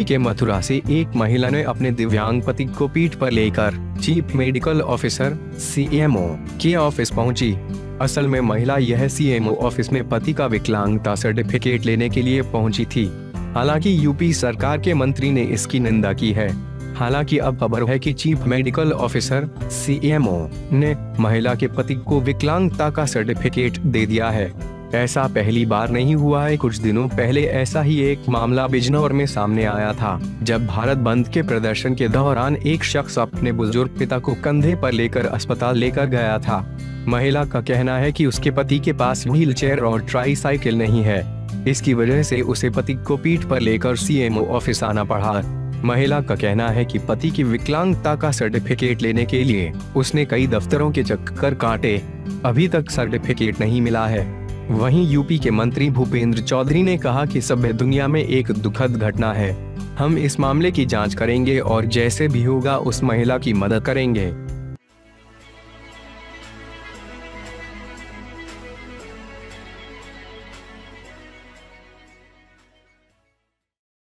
के मथुरा से एक महिला ने अपने दिव्यांग पति को पीठ पर लेकर चीफ मेडिकल ऑफिसर (CMO) के ऑफिस पहुंची। असल में महिला यह CMO ऑफिस में पति का विकलांगता सर्टिफिकेट लेने के लिए पहुंची थी। हालांकि यूपी सरकार के मंत्री ने इसकी निंदा की है। हालांकि अब खबर है कि चीफ मेडिकल ऑफिसर (CMO) ने महिला के पति को विकलांगता का सर्टिफिकेट दे दिया है। ऐसा पहली बार नहीं हुआ है। कुछ दिनों पहले ऐसा ही एक मामला बिजनौर में सामने आया था, जब भारत बंद के प्रदर्शन के दौरान एक शख्स अपने बुजुर्ग पिता को कंधे पर लेकर अस्पताल लेकर गया था। महिला का कहना है कि उसके पति के पास व्हीलचेयर और ट्राईसाइकिल नहीं है। इसकी वजह से उसे पति को पीठ पर लेकर CMO ऑफिस आना पड़ा। महिला का कहना है कि पति की विकलांगता का सर्टिफिकेट लेने के लिए उसने कई दफ्तरों के चक्कर काटे, अभी तक सर्टिफिकेट नहीं मिला है। वहीं यूपी के मंत्री भूपेंद्र चौधरी ने कहा कि सभ्य दुनिया में एक दुखद घटना है। हम इस मामले की जांच करेंगे और जैसे भी होगा उस महिला की मदद करेंगे।